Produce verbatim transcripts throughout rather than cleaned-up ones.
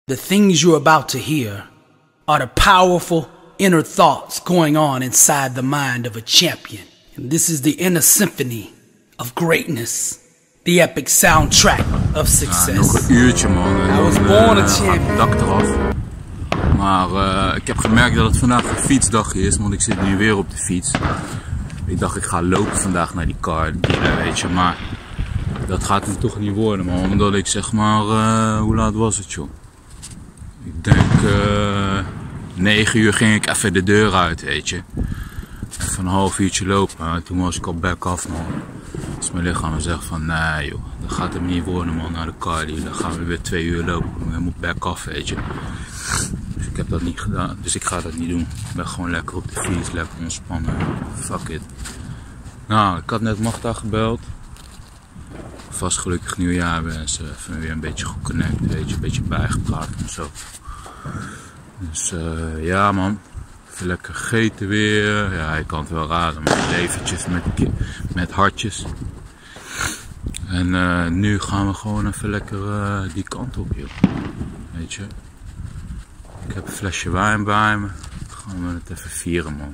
The things you're about to hear are the powerful inner thoughts going on inside the mind of a champion. And this is the inner symphony of greatness. The epic soundtrack of success. Ja, nog een uurtje man. En I was dan, born uh, a champion. gaat het dak eraf. Maar uh, ik heb gemerkt dat het vandaag een fietsdagje is, want ik zit nu weer op de fiets. Ik dacht ik ga lopen vandaag naar die car, die, uh, weet je, maar dat gaat hem toch niet worden man. Omdat ik zeg maar, uh, hoe laat was het joh? Ik denk uh, negen uur ging ik even de deur uit, weet je. Even een half uurtje lopen, en toen was ik al back af man. Dus mijn lichaam zegt van nee joh, dat gaat hem niet worden man, naar de cardio. Dan gaan we weer twee uur lopen, dan moet back af weet je. Dus ik heb dat niet gedaan, dus ik ga dat niet doen. Ik ben gewoon lekker op de fiets, lekker ontspannen, fuck it. Nou, ik had net Magda gebeld. Vast gelukkig nieuwjaar wensen, even weer een beetje geconnect, weet je, een beetje bijgepraat en zo. Dus uh, ja man, even lekker gegeten weer. Ja, je kan het wel raden, maar eventjes met, met hartjes. En uh, nu gaan we gewoon even lekker uh, die kant op joh. Weet je. Ik heb een flesje wijn bij me. Dan gaan we het even vieren man.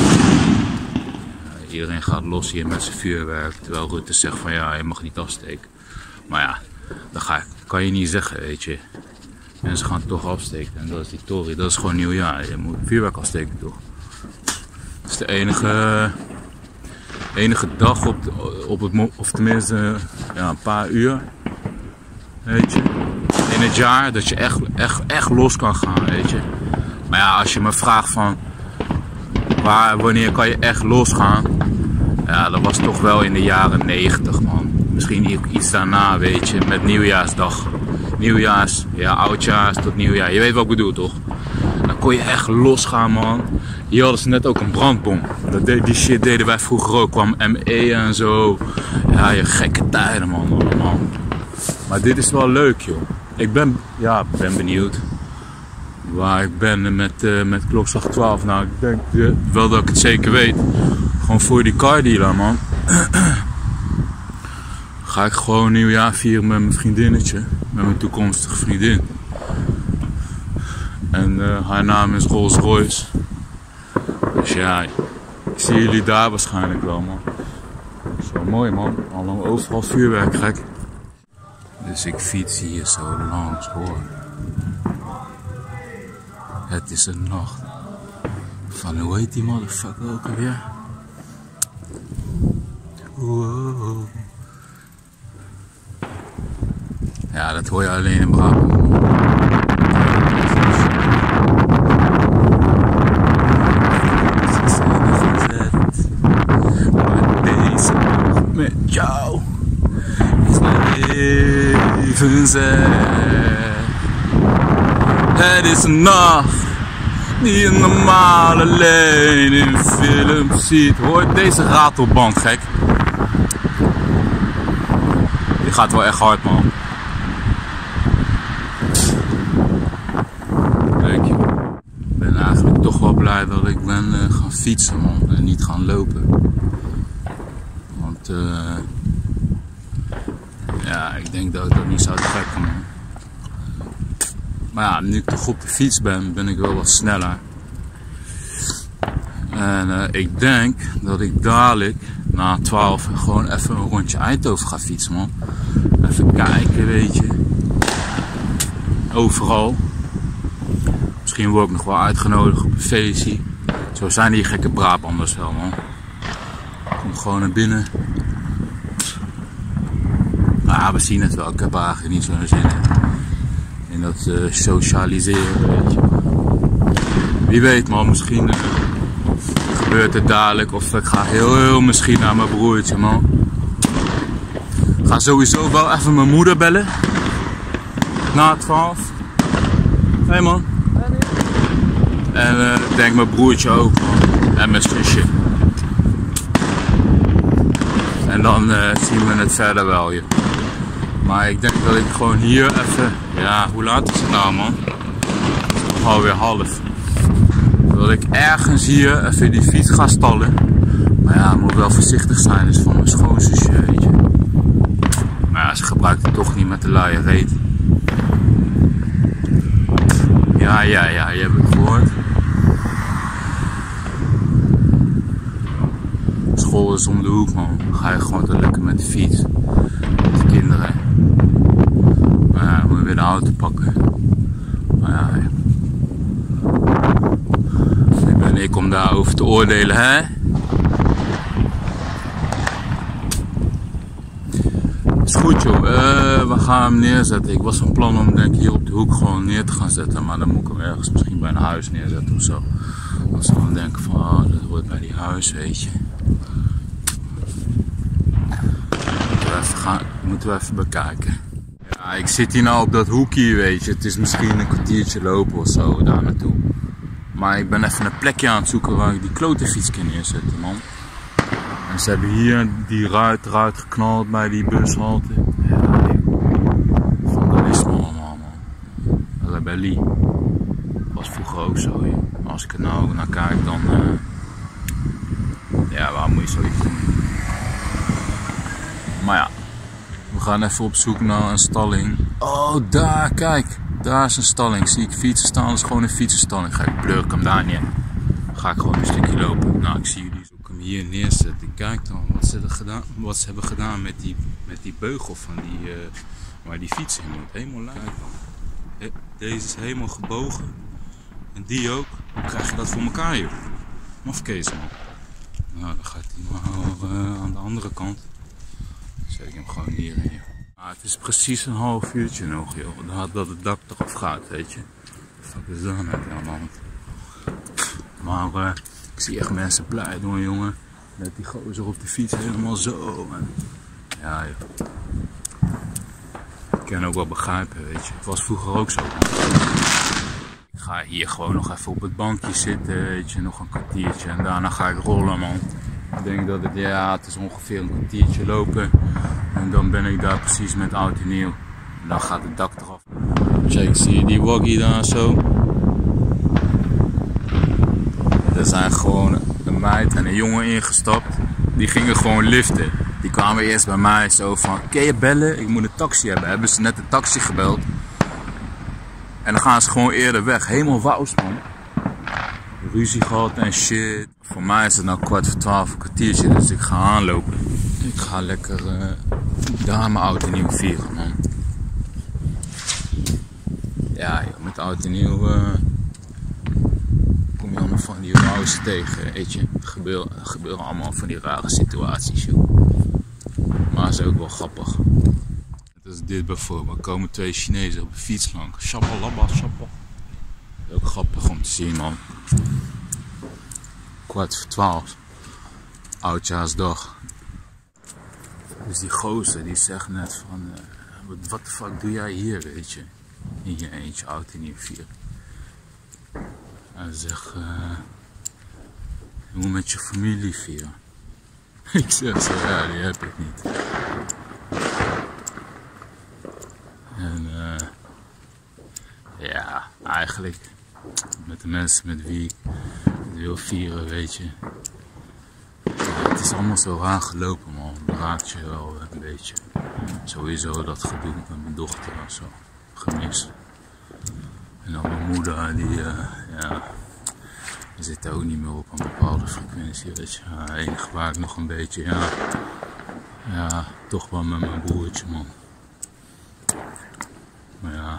Ja, iedereen gaat los hier met zijn vuurwerk. Terwijl Rutte zegt van ja, je mag niet afsteken. Maar ja, dat ga ik, kan je niet zeggen weet je. Mensen gaan het toch afsteken en dat is die tory, dat is gewoon nieuwjaar. Je moet vuurwerk afsteken toch. Dat is de enige, enige dag op, de, op het, of tenminste ja, een paar uur, weet je. In het jaar dat je echt, echt, echt los kan gaan, weet je. Maar ja, als je me vraagt van waar, wanneer kan je echt losgaan, ja, dat was toch wel in de jaren negentig man. Misschien iets daarna, weet je, met nieuwjaarsdag. Nieuwjaars, ja, oudjaars tot nieuwjaar. Je weet wat ik bedoel, toch? Dan kon je echt losgaan, man. Hier hadden ze net ook een brandbom. Dat deed, die shit deden wij vroeger ook. Kwam M E en zo. Ja, je gekke tijden, man. Allemaal. Maar dit is wel leuk, joh. Ik ben, ja, ben benieuwd waar ik ben met, uh, met klokslag twaalf. Nou, ik denk uh, wel dat ik het zeker weet. Gewoon voor die car dealer, man. Ga ik gewoon nieuwjaar vieren met mijn vriendinnetje. Met mijn toekomstige vriendin. En uh, haar naam is Rolls Royce. Dus ja, ik zie jullie daar waarschijnlijk wel man. Dat is wel mooi man. Allemaal overal vuurwerk gek. Dus ik fiets hier zo langs hoor. Het is een nacht. Van hoe heet die motherfucker ook alweer? Wow. Ja, dat hoor je alleen in Brabant. Maar deze nacht met jou is mijn leven zet. Het is een nacht die je normaal alleen in films ziet. Hoor deze ratelband gek. Die gaat wel echt hard man. Ik ben eigenlijk toch wel blij dat ik ben uh, gaan fietsen man en niet gaan lopen. Want uh, ja, ik denk dat ik dat niet zou trekken man. Maar ja, nu ik toch op de fiets ben, ben ik wel wat sneller. En uh, ik denk dat ik dadelijk na twaalf gewoon even een rondje Eindhoven ga fietsen man. Even kijken weet je. Overal. Misschien word ik nog wel uitgenodigd op een feestje. Zo zijn die gekke Brabanders wel man. Kom gewoon naar binnen. Ah, we zien het wel. Ik heb er eigenlijk niet zo'n zin in. In dat uh, socialiseren weet je. Wie weet man, misschien uh, gebeurt het dadelijk. Of ik ga heel heel misschien naar mijn broertje man. Ik ga sowieso wel even mijn moeder bellen. Na twaalf. Hé hey, man. En uh, ik denk mijn broertje ook man. En mijn zusje. En dan uh, zien we het verder wel joh. Maar ik denk dat ik gewoon hier even. Ja, hoe laat is het nou man? Het is nog alweer half. Dat ik ergens hier even die fiets ga stallen. Maar ja, ik moet wel voorzichtig zijn. Dat is van mijn schoonzusje weet je. Maar ja, ze gebruikt het toch niet met de luie reet. ja, ja, je hebt het gehoord. School is om de hoek, man. Dan ga je gewoon te lekker met de fiets. Met de kinderen. Maar ja, dan moet je weer de auto pakken. Maar ja, wie ben ik om daarover te oordelen, hè? Is goed, joh. Uh, we gaan hem neerzetten. Ik was van plan om denk ik hier op de hoek gewoon neer te gaan zetten. Maar dan moet ik hem ergens misschien bij een huis neerzetten of zo. Dan zal ik dan denken van, oh, dat hoort bij die huis, weet je. Moeten we even, gaan, moeten we even bekijken. Ja, ik zit hier nou op dat hoekje, weet je. Het is misschien een kwartiertje lopen of zo daar naartoe. Maar ik ben even een plekje aan het zoeken waar ik die klote fiets kan neerzetten, man. En ze hebben hier die ruit eruit geknald bij die bushalte. Ja, vandalisme allemaal, man. Rebellie. Dat was vroeger ook zo, joh. Maar als ik er nou naar kijk, dan... Uh... Ja, waar moet je zoiets doen? Maar ja, we gaan even op zoek naar een stalling. Oh, daar, kijk. Daar is een stalling. Zie ik fietsen staan, dat is gewoon een fietsenstalling. Ga ik pleur ik hem daar neer. Ga ik gewoon een stukje lopen. Nou, ik zie jullie. Als ik hem hier neerzet, kijk dan wat ze, gedaan, wat ze hebben gedaan met die, met die beugel van die, uh, waar die fiets in moet. Helemaal lijn. Deze is helemaal gebogen. En die ook. Hoe krijg je dat voor elkaar, joh? Mafkees, man. Nou, dan gaat hij maar uh, aan de andere kant. Dan zet ik hem gewoon hierin, joh. Ah, het is precies een half uurtje nog, joh. Dan had dat het dak eraf gaat, weet je. Wat fuck is dat met die aan de hand? Maar uh, ik zie echt mensen blij doen, jongen. Met die gozer op de fiets helemaal zo. En ja, joh. Ik kan ook wel begrijpen, weet je. Het was vroeger ook zo. Ik ga hier gewoon nog even op het bankje zitten, weet je. Nog een kwartiertje en daarna ga ik rollen, man. Ik denk dat het, ja, het is ongeveer een kwartiertje lopen. En dan ben ik daar precies met oud en nieuw. En dan gaat het dak eraf. Check, zie je die waggie daar zo? Er zijn gewoon een meid en een jongen ingestapt. Die gingen gewoon liften. Die kwamen eerst bij mij zo van, kun je bellen? Ik moet een taxi hebben. Hebben ze net een taxi gebeld. En dan gaan ze gewoon eerder weg. Helemaal wous, man. Ruzie gehad en shit. Voor mij is het nou kwart voor twaalf, een kwartiertje, dus ik ga aanlopen. Ik ga lekker uh, daar mijn oud en nieuw vieren, man. Ja, joh, met oud en nieuw uh, kom je allemaal van die wauws tegen, weet je. Er gebeuren, er gebeuren allemaal van die rare situaties, joh. Maar het is ook wel grappig. Dat is dit bijvoorbeeld. Er komen twee Chinezen op de fiets langs. Shabalaba, shabba. Ook grappig om te zien, man. Kwart voor twaalf. Oudjaarsdag. Dus die gozer die zegt net van, uh, wat de fuck doe jij hier, weet je? In je eentje oud en nieuw vieren. Hij zegt, uh, je moet met je familie vieren. Ik zeg zo, ja, die heb ik niet. En uh, ja, eigenlijk met de mensen met wie ik wil vieren, weet je. Ja, het is allemaal zo raar gelopen, man. Dat raakt je wel een beetje. Sowieso dat gedoe met mijn dochter en zo. Gemist. En dan mijn moeder, die, uh, ja, die zit ook niet meer op een bepaalde frequentie, weet je. Het uh, enige waar ik nog een beetje, ja, ja, toch wel met mijn broertje, man. Maar ja,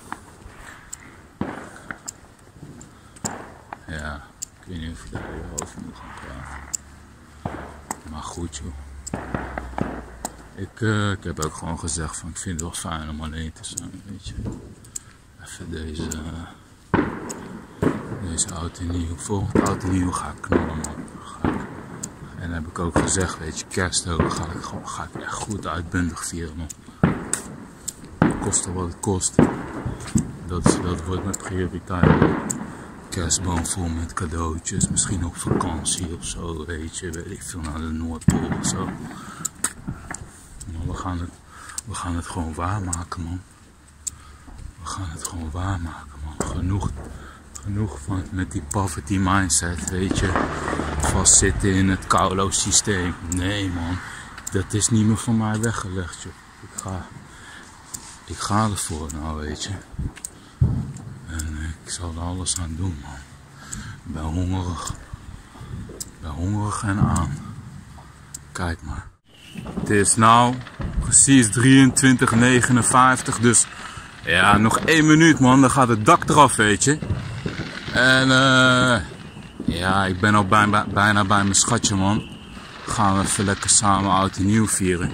ja, ik weet niet of je daar weer over moet gaan praten. Maar goed, joh. Ik, uh, ik heb ook gewoon gezegd van, ik vind het wel fijn om alleen te zijn, weet je. Even deze, uh, deze oud en nieuw, volgend oud en nieuw ga ik knallen, man. Ga ik, en dan heb ik ook gezegd, weet je, kerst ook, ga ik, gewoon, ga ik echt goed uitbundig vieren, man. Kost er wat het kost. Dat, dat wordt mijn prioriteit. Kerstboom vol met cadeautjes, misschien op vakantie of zo, weet je, weet ik veel, naar de Noordpool of zo. Maar we gaan het, we gaan het gewoon waarmaken, man. We gaan het gewoon waarmaken, man. Genoeg, genoeg van met die poverty mindset, weet je. Vastzitten in het koulo systeem. Nee, man. Dat is niet meer voor mij weggelegd, joh. Ik ga, ik ga ervoor, nou, weet je. En ik Ik zal er alles aan doen, man. Ik ben hongerig. Ik ben hongerig en aan. Kijk maar. Het is nou precies drieëntwintig negenenvijftig, dus ja, nog één minuut, man. Dan gaat het dak eraf, weet je. En uh, ja, ik ben al bijna, bijna bij mijn schatje, man. Gaan we even lekker samen oud en nieuw vieren.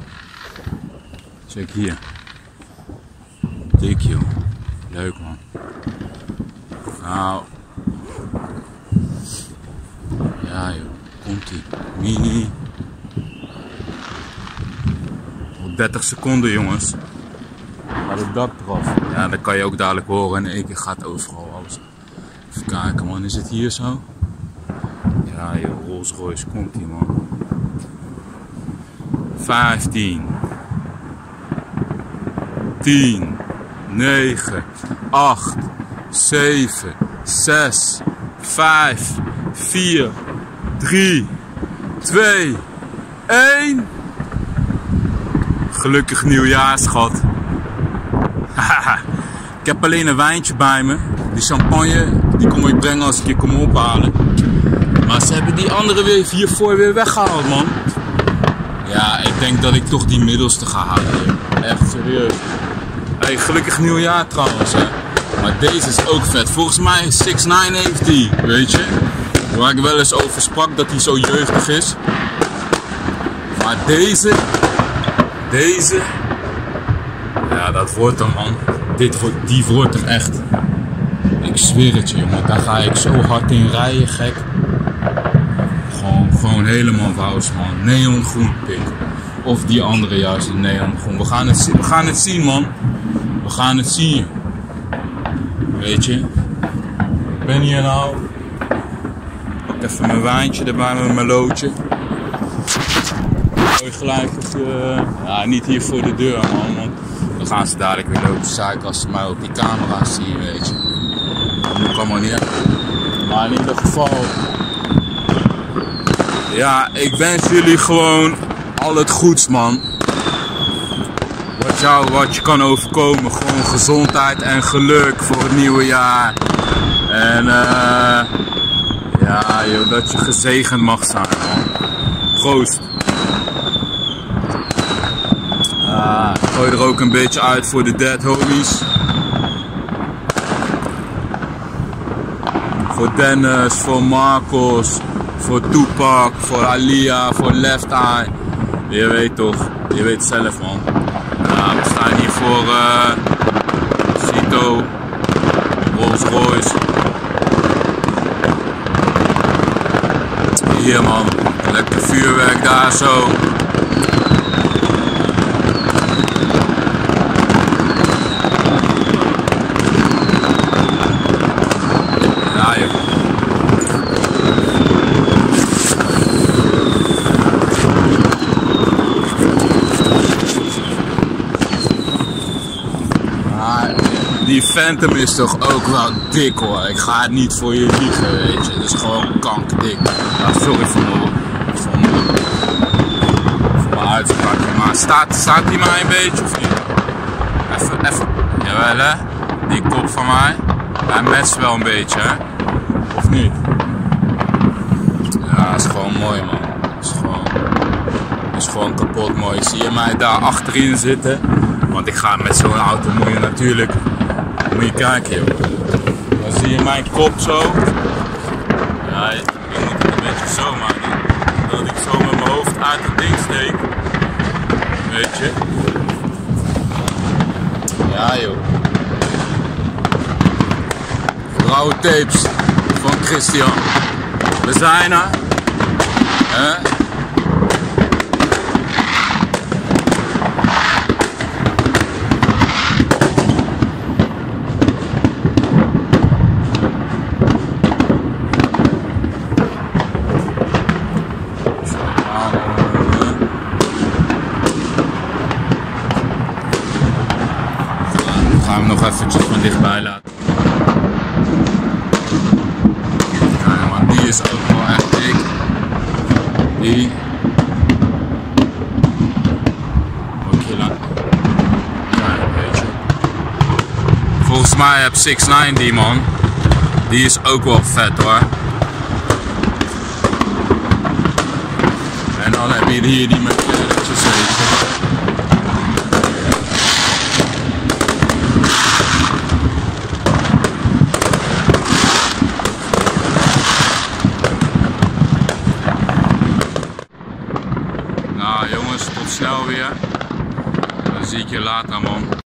Check hier. Dik, joh. Leuk, man. Nou. Ja, joh. Komt-ie. Mini. Nog dertig seconden, jongens. Gaat het dak eraf. Ja, dat kan je ook dadelijk horen. In één keer gaat overal alles. Even kijken, man. Is het hier zo? Ja, joh. Rolls Royce. Komt-ie, man. vijftien. tien. negen. acht. zeven. zes. vijf. vier. drie. twee. één. Gelukkig nieuwjaar, schat. Ik heb alleen een wijntje bij me. Die champagne, die kom ik brengen als ik je kom ophalen. Maar ze hebben die andere weer hiervoor weer weggehaald, man. Ja, ik denk dat ik toch die middelste ga halen. Echt serieus. Hey, gelukkig nieuwjaar trouwens, hè. Maar deze is ook vet. Volgens mij zes nine heeft die, weet je. Waar ik wel eens over sprak dat hij zo jeugdig is. Maar deze... Deze... Ja, dat wordt hem, man. Dit wordt, die wordt hem echt. Ik zweer het je, jongen. Daar ga ik zo hard in rijden, gek. Gewoon, gewoon helemaal wous, man. Neongroen pik. Of die andere juist, de neongroen. We gaan het, we gaan het zien, man. We gaan het zien. Weet je. Ik ben hier nou. Pak even mijn wijntje erbij met mijn loodje. Gooi gelijk op je... Ja, niet hier voor de deur, man. Want dan gaan ze dadelijk weer lopen zeiken als ze mij op die camera zien, weet je. Dat moet allemaal niet hebben. Maar in ieder geval... Ja, ik wens jullie gewoon al het goeds, man. Wat, jou, wat je kan overkomen. Gewoon gezondheid en geluk voor het nieuwe jaar. En uh, ja, joh, dat je gezegend mag zijn, man. Proost. Uh, ik gooi er ook een beetje uit voor de dead homies. Voor Dennis, voor Marcos, voor Tupac, voor Alia, voor Left Eye. Je weet toch, je weet zelf, man. Uh, we staan hier voor uh, Cito, Rolls Royce. Hier, man, lekker vuurwerk daar zo. Die Phantom is toch ook wel dik, hoor. Ik ga het niet voor je liegen, weet je. Het is gewoon kankerdik. Ja, sorry voor mijn, voor mijn, voor mijn uitspraak. Maar staat, staat die mij een beetje of niet? Even, even. Jawel, hè. Die kop van mij. Hij matcht wel een beetje, hè. Of niet? Ja, is gewoon mooi, man. Is gewoon, is gewoon kapot mooi. Zie je mij daar achterin zitten? Want ik ga met zo'n auto moet je natuurlijk... Moet je kijken, joh. Dan zie je mijn kop zo. Ja, ik moet het een beetje zo maken. Dat ik zo met mijn hoofd uit het ding steek. Weet je. Ja, joh. Rauwe tapes van Christian. We zijn er. Hè? Nog eventjes van dichtbij laten. Ja, maar die is ook wel echt dik. Die. Ook heel lang. Ja, weet je. volgens mij heb zes nine die man. Die is ook wel vet hoor. En dan heb je hier die McLaren'tjes zitten. Nou jongens, tot snel weer. Dan zie ik je later man.